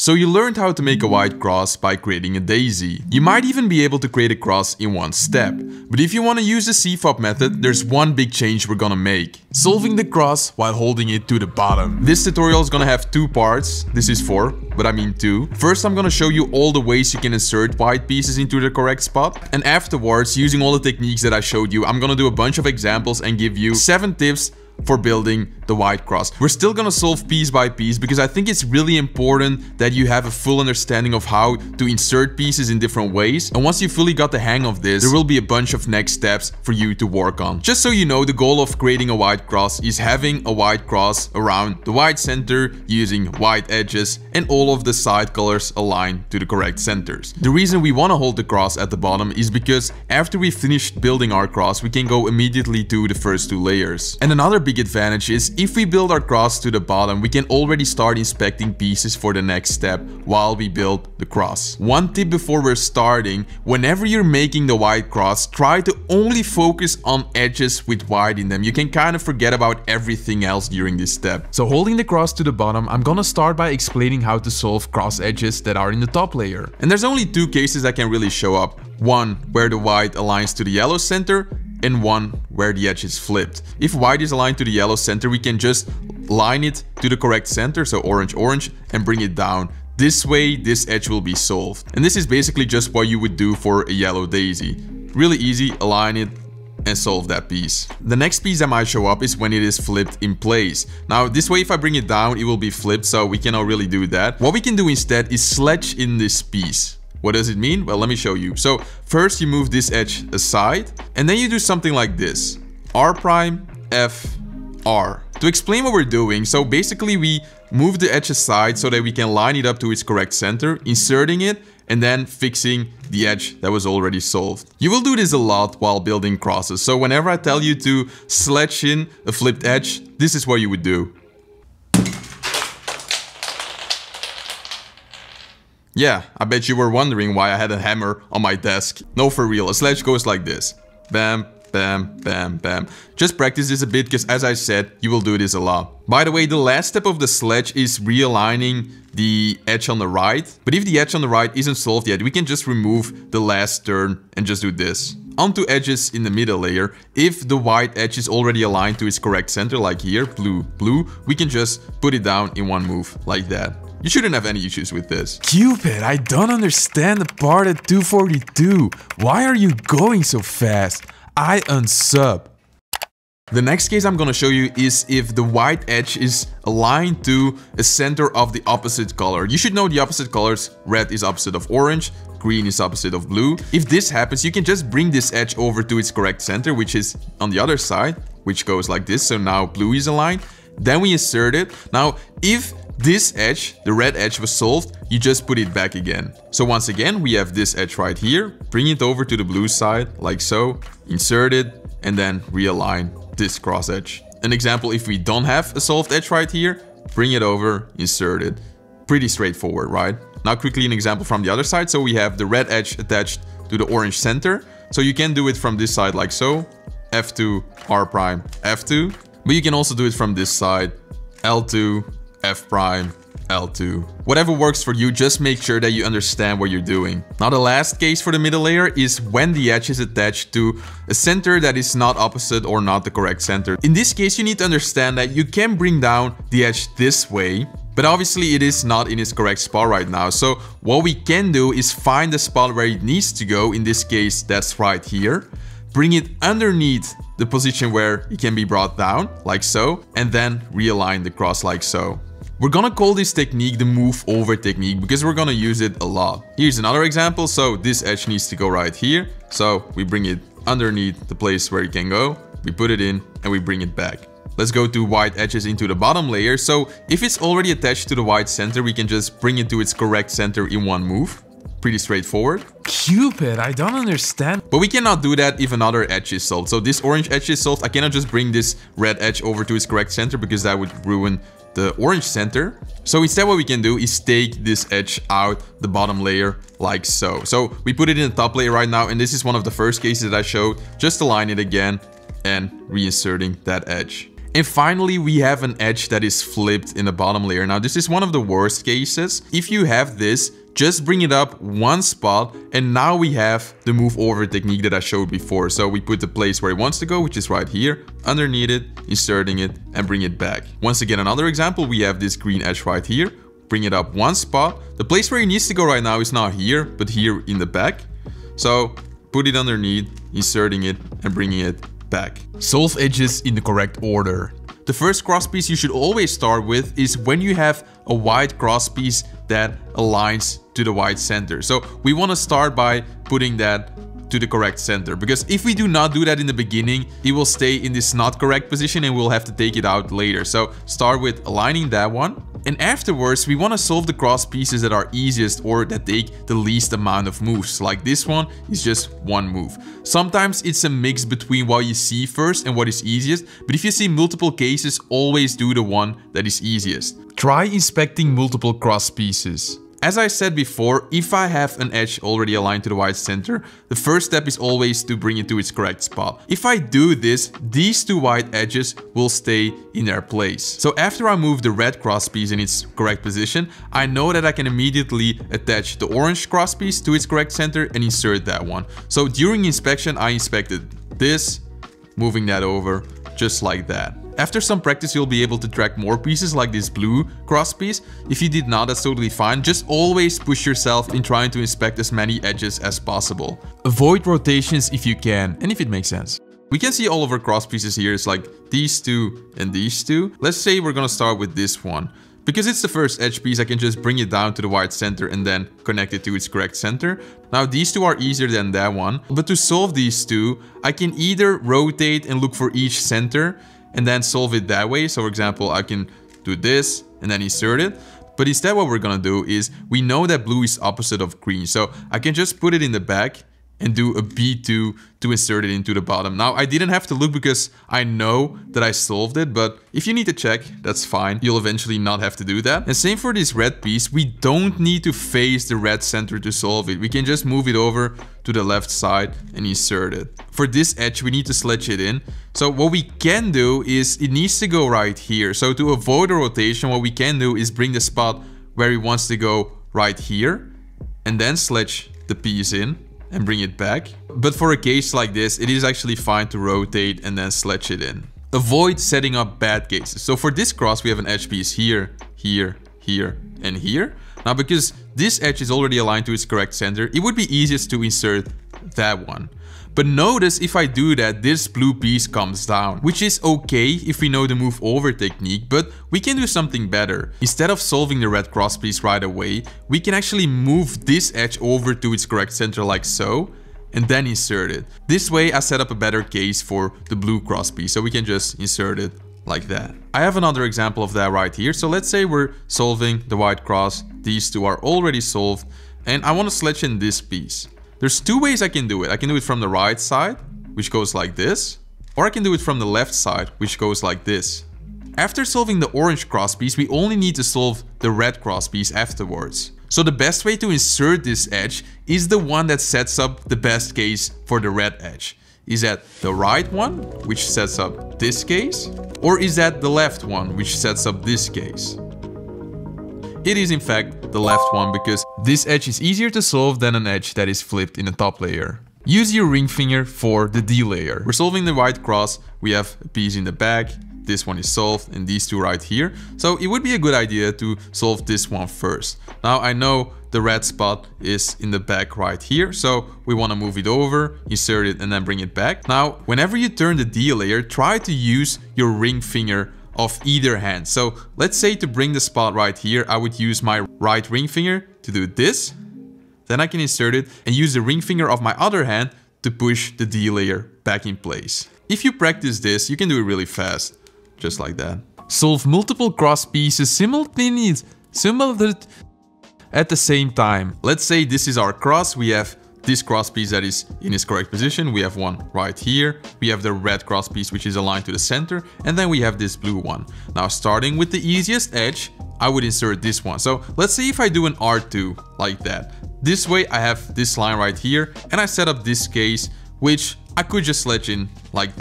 So you learned how to make a white cross by creating a daisy. You might even be able to create a cross in one step. But if you want to use the CFOP method, there's one big change we're gonna make. Solving the cross while holding it to the bottom. This tutorial is gonna have two parts. This is 4, but I mean 2. First, I'm gonna show you all the ways you can insert white pieces into the correct spot. And afterwards, using all the techniques that I showed you, I'm gonna do a bunch of examples and give you 7 tips for building the white cross. We're still gonna solve piece by piece because I think it's really important that you have a full understanding of how to insert pieces in different ways. And once you fully got the hang of this, there will be a bunch of next steps for you to work on. Just so you know, the goal of creating a white cross is having a white cross around the white center using white edges and all of the side colors aligned to the correct centers. The reason we want to hold the cross at the bottom is because after we finished building our cross, we can go immediately to the first 2 layers. And another big advantage is if we build our cross to the bottom, we can already start inspecting pieces for the next step while we build the cross. One tip before we're starting, whenever you're making the white cross, try to only focus on edges with white in them. You can kind of forget about everything else during this step. So holding the cross to the bottom, I'm gonna start by explaining how to solve cross edges that are in the top layer. And there's only 2 cases that can really show up. One where the white aligns to the yellow center, and one where the edge is flipped. If white is aligned to the yellow center, we can just line it to the correct center, so orange, orange, and bring it down. This way, this edge will be solved. And this is basically just what you would do for a yellow daisy. Really easy, align it, and solve that piece. The next piece that might show up is when it is flipped in place. Now, this way, if I bring it down, it will be flipped, so we cannot really do that. What we can do instead is sledge in this piece. What does it mean? Well, let me show you. So first you move this edge aside and then you do something like this. R prime, F, R. To explain what we're doing, so basically we move the edge aside so that we can line it up to its correct center, inserting it, and then fixing the edge that was already solved. You will do this a lot while building crosses. So whenever I tell you to sledge in a flipped edge, this is what you would do. Yeah, I bet you were wondering why I had a hammer on my desk. No, for real, a sledge goes like this. Bam, bam, bam, bam. Just practice this a bit because as I said, you will do this a lot. By the way, the last step of the sledge is realigning the edge on the right. But if the edge on the right isn't solved yet, we can just remove the last turn and just do this. Onto edges in the middle layer. If the white edge is already aligned to its correct center, like here, blue, blue, we can just put it down in one move, like that. You shouldn't have any issues with this. Cupid, I don't understand the part at 242. Why are you going so fast? I unsub. The next case I'm gonna show you is if the white edge is aligned to a center of the opposite color. You should know the opposite colors. Red is opposite of orange, green is opposite of blue. If this happens, you can just bring this edge over to its correct center, which is on the other side, which goes like this. So now blue is aligned. Then we insert it. Now, if this edge, the red edge, was solved, you just put it back again. So once again, we have this edge right here. Bring it over to the blue side, like so. Insert it, and then realign this cross edge. An example, if we don't have a solved edge right here, bring it over, insert it. Pretty straightforward, right? Now quickly an example from the other side. So we have the red edge attached to the orange center. So you can do it from this side like so. F2, R prime, F2. But you can also do it from this side. L2, F prime, L2. Whatever works for you, just make sure that you understand what you're doing. Now the last case for the middle layer is when the edge is attached to a center that is not opposite or not the correct center. In this case, you need to understand that you can bring down the edge this way, but obviously it is not in its correct spot right now. So what we can do is find the spot where it needs to go. In this case, that's right here. Bring it underneath the position where it can be brought down, like so, and then realign the cross like so. We're gonna call this technique the move over technique because we're gonna use it a lot. Here's another example. So this edge needs to go right here. So we bring it underneath the place where it can go. We put it in and we bring it back. Let's go to white edges into the bottom layer. So if it's already attached to the white center, we can just bring it to its correct center in one move. Pretty straightforward. Cupid, I don't understand. But we cannot do that if another edge is solved. So this orange edge is solved. I cannot just bring this red edge over to its correct center because that would ruin the orange center. So instead what we can do is take this edge out the bottom layer like so. So we put it in the top layer right now, and this is one of the first cases that I showed. Just align it again and reinserting that edge. And finally, we have an edge that is flipped in the bottom layer. Now, this is one of the worst cases. If you have this, just bring it up one spot, and now we have the move over technique that I showed before. So we put the place where it wants to go, which is right here, underneath it, inserting it, and bring it back. Once again, another example, we have this green edge right here. Bring it up one spot. The place where it needs to go right now is not here, but here in the back. So put it underneath, inserting it, and bringing it back. Solve edges in the correct order. The first cross piece you should always start with is when you have a white cross piece that aligns to the white center. So we want to start by putting that to the correct center, because if we do not do that in the beginning, it will stay in this not correct position and we'll have to take it out later. So start with aligning that one. And afterwards, we want to solve the cross pieces that are easiest or that take the least amount of moves. Like this one is just one move. Sometimes it's a mix between what you see first and what is easiest. But if you see multiple cases, always do the one that is easiest. Try inspecting multiple cross pieces. As I said before, if I have an edge already aligned to the white center, the first step is always to bring it to its correct spot. If I do this, these two white edges will stay in their place. So after I move the red cross piece in its correct position, I know that I can immediately attach the orange cross piece to its correct center and insert that one. So during inspection, I inspected this, moving that over just like that. After some practice, you'll be able to track more pieces like this blue cross piece. If you did not, that's totally fine. Just always push yourself in trying to inspect as many edges as possible. Avoid rotations if you can, and if it makes sense. We can see all of our cross pieces here. It's like these two and these two. Let's say we're gonna start with this one. Because it's the first edge piece, I can just bring it down to the white center and then connect it to its correct center. Now these two are easier than that one, but to solve these two, I can either rotate and look for each center and then solve it that way. So for example, I can do this and then insert it. But instead what we're gonna do is, we know that blue is opposite of green. So I can just put it in the back and do a B2 to insert it into the bottom. Now I didn't have to look because I know that I solved it, but if you need to check, that's fine. You'll eventually not have to do that. And same for this red piece, we don't need to face the red center to solve it. We can just move it over to the left side and insert it. For this edge, we need to sledge it in. So what we can do is, it needs to go right here. So to avoid a rotation, what we can do is bring the spot where it wants to go right here and then sledge the piece in and bring it back. But for a case like this, it is actually fine to rotate and then sledge it in. Avoid setting up bad cases. So for this cross, we have an edge piece here, here, here, and here. Now because this edge is already aligned to its correct center, it would be easiest to insert that one. But notice if I do that, this blue piece comes down, which is okay if we know the move over technique, but we can do something better. Instead of solving the red cross piece right away, we can actually move this edge over to its correct center like so, and then insert it. This way I set up a better case for the blue cross piece, so we can just insert it like that. I have another example of that right here. So let's say we're solving the white cross, these two are already solved, and I want to sledge in this piece. There's two ways I can do it. I can do it from the right side, which goes like this, or I can do it from the left side, which goes like this. After solving the orange cross piece, we only need to solve the red cross piece afterwards. So the best way to insert this edge is the one that sets up the best case for the red edge. Is that the right one, which sets up this case? Or is that the left one, which sets up this case? It is in fact the left one, because this edge is easier to solve than an edge that is flipped in the top layer. Use your ring finger for the D layer. We're solving the white cross, we have a piece in the back, this one is solved, and these two right here. So it would be a good idea to solve this one first. Now I know the red spot is in the back right here, so we want to move it over, insert it, and then bring it back. Now, whenever you turn the D layer, try to use your ring finger of either hand. So let's say to bring the spot right here, I would use my right ring finger to do this. Then I can insert it and use the ring finger of my other hand to push the D layer back in place. If you practice this, you can do it really fast, just like that. Solve multiple cross pieces simultaneously at the same time. Let's say this is our cross. We have this cross piece that is in its correct position. We have one right here. We have the red cross piece which is aligned to the center. And then we have this blue one. Now starting with the easiest edge, I would insert this one. So let's say if I do an R2 like that. This way I have this line right here and I set up this case, which I could just sledge in like that.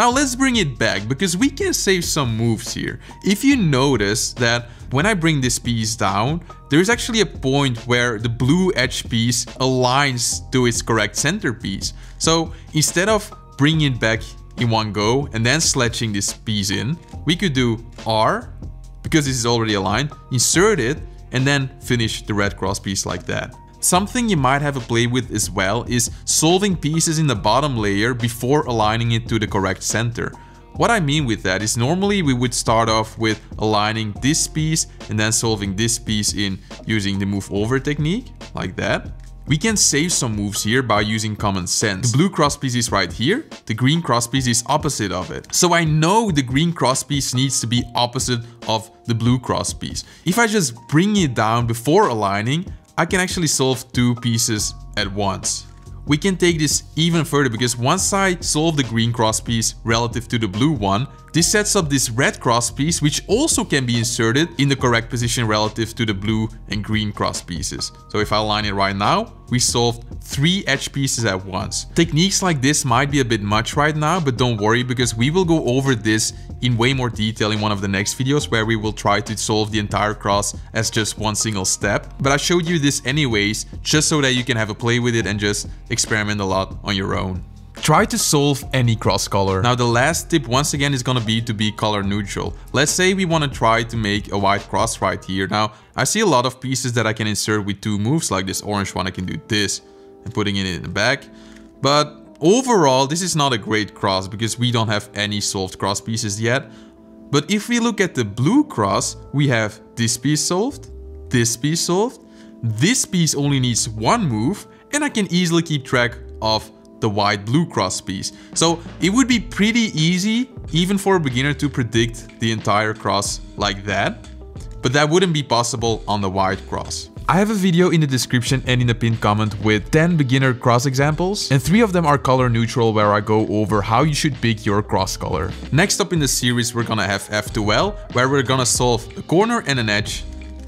Now let's bring it back because we can save some moves here. If you notice that when I bring this piece down, there's actually a point where the blue edge piece aligns to its correct center piece. So instead of bringing it back in one go and then sledging this piece in, we could do R, because this is already aligned, insert it, and then finish the red cross piece like that. Something you might have a play with as well is solving pieces in the bottom layer before aligning it to the correct center. What I mean with that is normally we would start off with aligning this piece and then solving this piece in using the move over technique, like that. We can save some moves here by using common sense. The blue cross piece is right here, the green cross piece is opposite of it. So I know the green cross piece needs to be opposite of the blue cross piece. If I just bring it down before aligning, I can actually solve two pieces at once. We can take this even further because once I solve the green cross piece relative to the blue one, this sets up this red cross piece which also can be inserted in the correct position relative to the blue and green cross pieces. So if I align it right now, we solved 3 edge pieces at once. Techniques like this might be a bit much right now, but don't worry because we will go over this in way more detail in one of the next videos where we will try to solve the entire cross as just one single step. But I showed you this anyways, just so that you can have a play with it and just experiment a lot on your own. Try to solve any cross color. Now the last tip once again is gonna be to be color neutral. Let's say we wanna try to make a white cross right here. Now I see a lot of pieces that I can insert with 2 moves, like this orange one. I can do this and putting it in the back. But overall this is not a great cross because we don't have any solved cross pieces yet. But if we look at the blue cross, we have this piece solved, this piece solved, this piece only needs 1 move, and I can easily keep track of the white blue cross piece. So it would be pretty easy even for a beginner to predict the entire cross like that, but that wouldn't be possible on the white cross. I have a video in the description and in the pinned comment with 10 beginner cross examples, and 3 of them are color neutral where I go over how you should pick your cross color. Next up in the series we're gonna have F2L, where we're gonna solve a corner and an edge,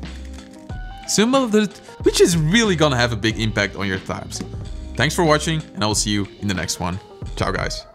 which is really gonna have a big impact on your times. Thanks for watching, and I will see you in the next one. Ciao guys.